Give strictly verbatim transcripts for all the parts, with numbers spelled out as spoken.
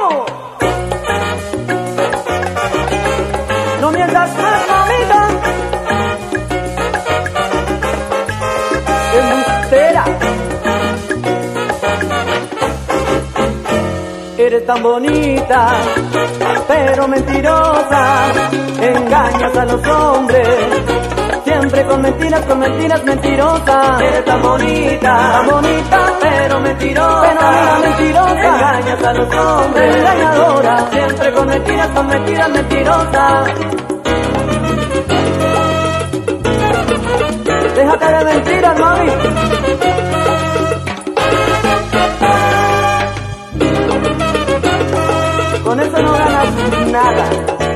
¿Cómo? No mientas más, mamita. Embustera. Eres tan bonita, pero mentirosa. Engañas a los hombres, siempre con mentiras, con mentiras, mentirosa. Eres tan bonita, tan bonita, pero mentirosa, pero mentirosa. Engañas a los hombres, engañadora, siempre con mentiras, con mentiras, mentirosa. Déjate de mentiras, mami. Con eso no ganas nada.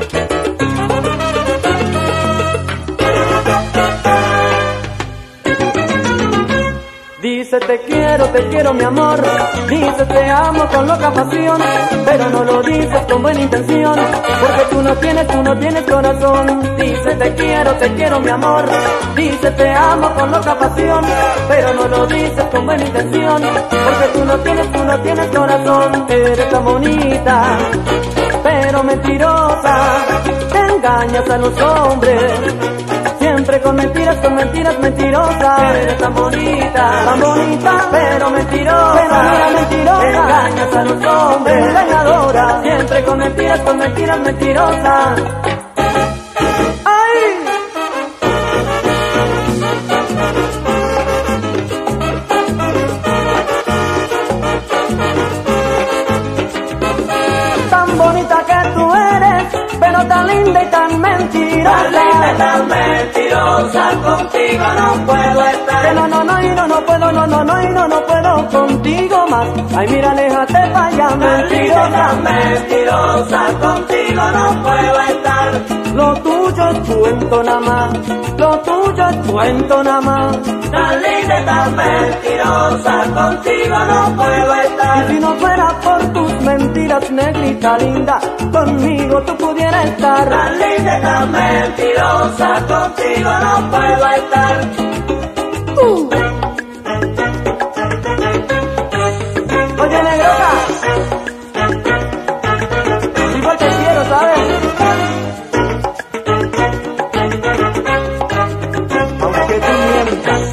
Dice te quiero, te quiero mi amor. Dice te amo con loca pasión, pero no lo dices con buena intención, porque tú no tienes, tú no tienes corazón. Dice te quiero, te quiero mi amor. Dice te amo con loca pasión, pero no lo dices con buena intención, porque tú no tienes, tú no tienes corazón. Eres tan bonita, pero mentirosa. Te engañas a los hombres, siempre con mentiras, con mentiras, mentirosa. Eres tan bonita, tan bonita, pero mentirosa, pero mentirosa. Engañas a los hombres, engañadora, siempre con mentiras, con mentiras, mentirosa. ¡Ay! Tan bonita que tú eres, pero tan linda y tan mentirosa. Tan linda y tan mentirosa, contigo no puedo estar. Que no, no, no, y no, no puedo, no, no, no, y no, no puedo contigo más. Ay, mira, aléjate pa' allá, mentirosa. Tan mentirosa, contigo no puedo estar. Lo tuyo es cuento nada más, lo tuyo es cuento nada más. Tan linda y tan mentirosa, contigo no puedo estar. Y si no fuera por tus mentiras, negrita linda, conmigo tú pudieras estar. Tan linda y tan mentirosa, contigo no puedo estar. Uh. Oye, negrota, igual te quiero, ¿sabes? Aunque tú mientas.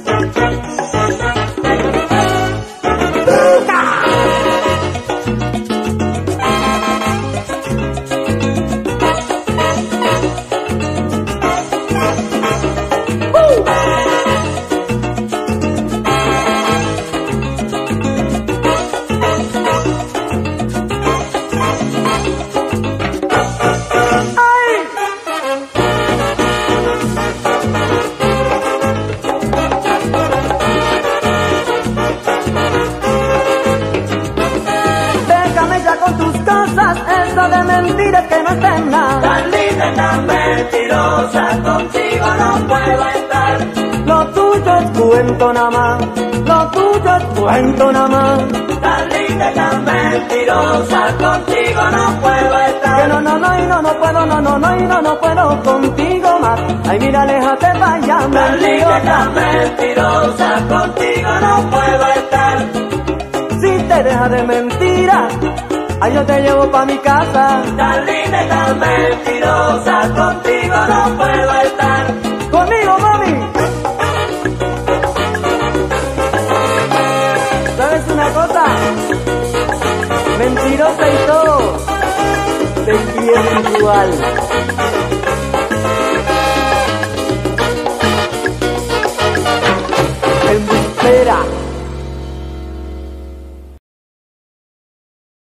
Eso de mentiras que no está en nada. Tan linda y tan mentirosa, contigo no puedo estar. Lo tuyo es cuento nada más, lo tuyo es cuento nada más. Tan linda y tan mentirosa, contigo no puedo estar. Que no, no, no, y no, no puedo, no, no, no, y no, no puedo contigo más. Ay, mira, aléjate pa' allá, Tan linda y tan mentirosa. mentirosa, contigo no puedo estar. Si te dejas de mentiras, ay, yo te llevo pa' mi casa. Tan linda y tan mentirosa, contigo no puedo estar. Conmigo, mami. ¿Sabes una cosa? Mentirosa y todo, te quiero igual. Embustera.